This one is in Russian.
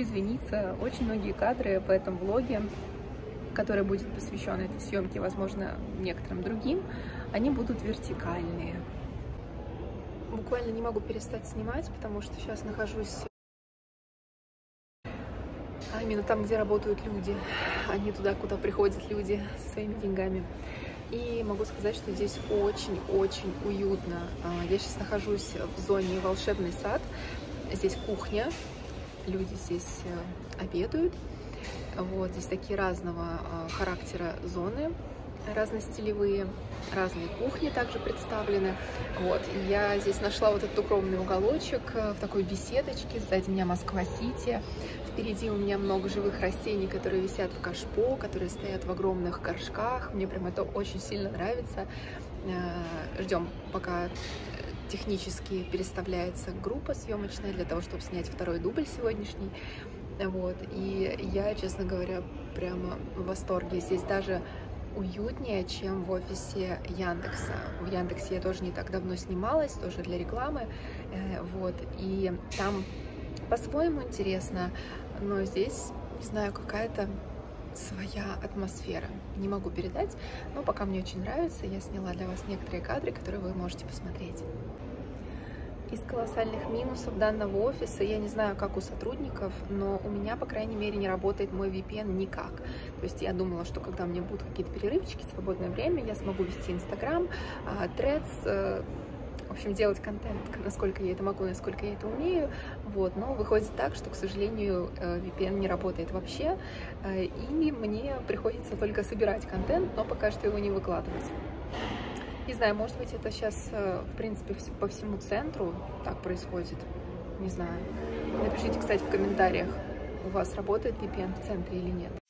извиниться, очень многие кадры в этом влоге, который будет посвящен этой съемке, возможно, некоторым другим, они будут вертикальные. Буквально не могу перестать снимать, потому что сейчас нахожусь именно там, где работают люди, а не туда, куда приходят люди со своими деньгами. И могу сказать, что здесь очень-очень уютно. Я сейчас нахожусь в зоне «Волшебный сад». Здесь кухня, люди здесь обедают. Вот, здесь такие разного характера зоны, разностилевые, разные кухни также представлены. Вот, и я здесь нашла вот этот укромный уголочек в такой беседочке. Сзади меня Москва-Сити. Впереди у меня много живых растений, которые висят в кашпо, которые стоят в огромных горшках. Мне прям это очень сильно нравится. Ждем, пока технически переставляется группа съемочная для того, чтобы снять второй дубль сегодняшний. Вот, и я, честно говоря, прямо в восторге. Здесь даже уютнее, чем в офисе Яндекса. В Яндексе я тоже не так давно снималась, тоже для рекламы. Вот, и там по-своему интересно, но здесь, не знаю, какая-то своя атмосфера. Не могу передать, но пока мне очень нравится. Я сняла для вас некоторые кадры, которые вы можете посмотреть. Из колоссальных минусов данного офиса, я не знаю, как у сотрудников, но у меня, по крайней мере, не работает мой VPN никак. То есть я думала, что когда у меня будут какие-то перерывчики, свободное время, я смогу вести Инстаграм, Threads, в общем, делать контент, насколько я это могу, насколько я это умею. Вот. Но выходит так, что, к сожалению, VPN не работает вообще, и мне приходится только собирать контент, но пока что его не выкладывать. Не знаю, может быть, это сейчас, в принципе, по всему центру так происходит. Не знаю. Напишите, кстати, в комментариях, у вас работает VPN в центре или нет.